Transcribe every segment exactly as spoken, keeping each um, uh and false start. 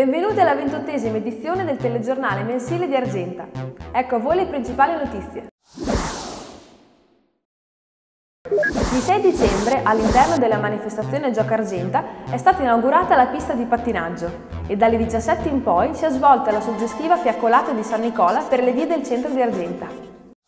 Benvenuti alla ventottesima edizione del telegiornale mensile di Argenta. Ecco a voi le principali notizie. Il sei dicembre, all'interno della manifestazione Gioca Argenta, è stata inaugurata la pista di pattinaggio e dalle diciassette in poi si è svolta la suggestiva fiaccolata di San Nicola per le vie del centro di Argenta.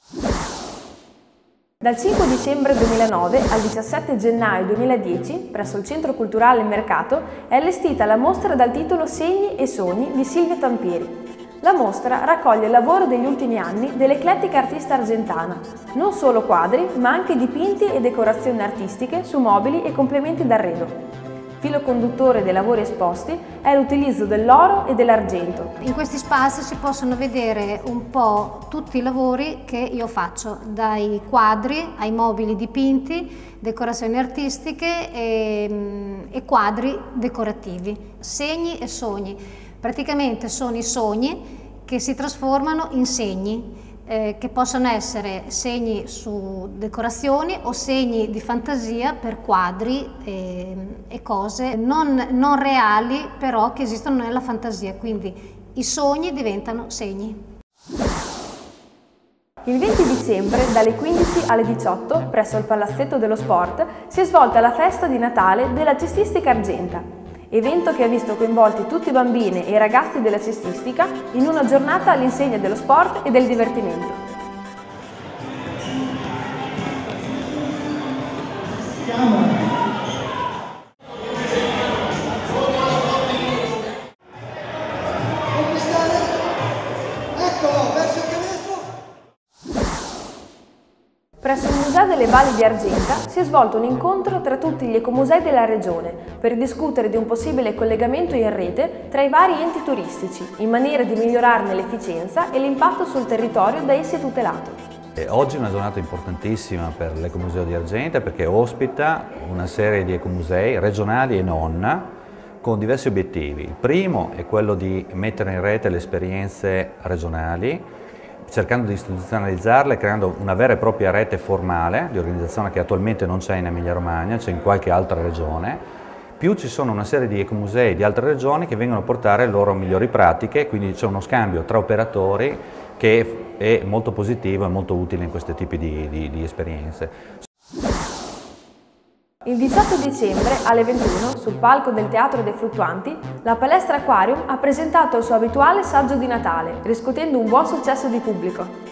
Dal cinque dicembre duemilanove al diciassette gennaio duemiladieci, presso il Centro Culturale Il Mercato, è allestita la mostra dal titolo Segni e Sogni di Silvia Tampieri. La mostra raccoglie il lavoro degli ultimi anni dell'eclettica artista argentana, non solo quadri, ma anche dipinti e decorazioni artistiche su mobili e complementi d'arredo. Filo conduttore dei lavori esposti è l'utilizzo dell'oro e dell'argento. In questi spazi si possono vedere un po' tutti i lavori che io faccio, dai quadri ai mobili dipinti, decorazioni artistiche e, e quadri decorativi. Segni e sogni. Praticamente sono i sogni che si trasformano in segni. Eh, che possono essere segni su decorazioni o segni di fantasia per quadri e, e cose non, non reali, però che esistono nella fantasia, quindi i sogni diventano segni. Il venti dicembre, dalle quindici alle diciotto, presso il Palazzetto dello Sport, si è svolta la festa di Natale della Cestistica Argenta. Evento che ha visto coinvolti tutti i bambini e i ragazzi della cestistica in una giornata all'insegna dello sport e del divertimento. Presso il Museo delle Valli di Argenta si è svolto un incontro tra tutti gli ecomusei della regione per discutere di un possibile collegamento in rete tra i vari enti turistici, in maniera di migliorarne l'efficienza e l'impatto sul territorio da essi tutelato. E oggi è una giornata importantissima per l'Ecomuseo di Argenta perché ospita una serie di ecomusei regionali e non con diversi obiettivi. Il primo è quello di mettere in rete le esperienze regionali, cercando di istituzionalizzarle, creando una vera e propria rete formale di organizzazione che attualmente non c'è in Emilia-Romagna, c'è in qualche altra regione. Più ci sono una serie di ecomusei di altre regioni che vengono a portare le loro migliori pratiche, quindi c'è uno scambio tra operatori che è molto positivo e molto utile in questi tipi di, di, di esperienze. Il diciotto dicembre alle ventuno, sul palco del Teatro dei Fluttuanti, la Palestra Aquarium ha presentato il suo abituale saggio di Natale, riscuotendo un buon successo di pubblico.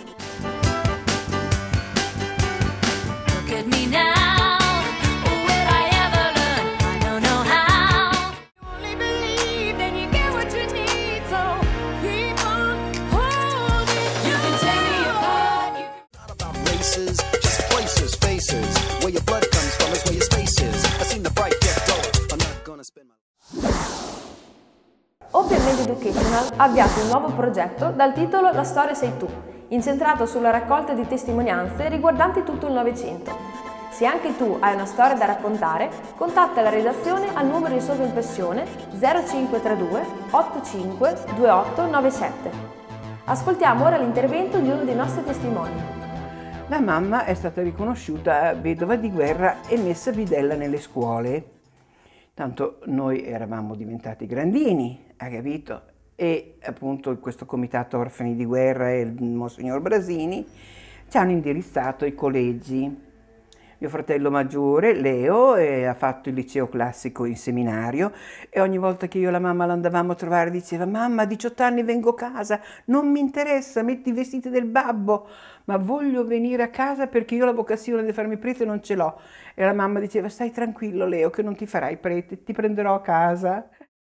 Open Media Educational ha avviato un nuovo progetto dal titolo La storia sei tu, incentrato sulla raccolta di testimonianze riguardanti tutto il Novecento. Se anche tu hai una storia da raccontare, contatta la redazione al numero di sovraimpressione zero cinque tre due otto cinque due otto nove sette. Ascoltiamo ora l'intervento di uno dei nostri testimoni. La mamma è stata riconosciuta vedova di guerra e messa bidella nelle scuole. Tanto noi eravamo diventati grandini, ha capito? E appunto questo comitato orfani di guerra e il Monsignor Brasini ci hanno indirizzato ai collegi. Mio fratello maggiore, Leo, eh, ha fatto il liceo classico in seminario e ogni volta che io e la mamma lo andavamo a trovare diceva: mamma, a diciotto anni vengo a casa, non mi interessa, metti i vestiti del babbo, ma voglio venire a casa perché io la vocazione di farmi prete non ce l'ho. E la mamma diceva: stai tranquillo Leo che non ti farai prete, ti prenderò a casa.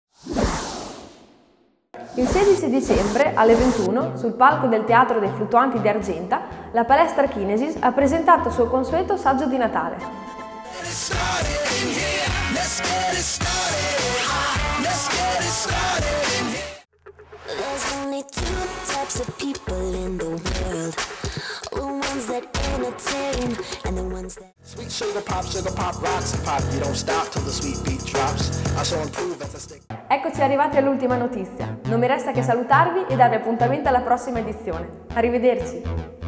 Il sedici dicembre alle ventuno, sul palco del Teatro dei Fluttuanti di Argenta, la Palestra Kinesis ha presentato il suo consueto saggio di Natale. Eccoci arrivati all'ultima notizia. Non mi resta che salutarvi e darvi appuntamento alla prossima edizione. Arrivederci!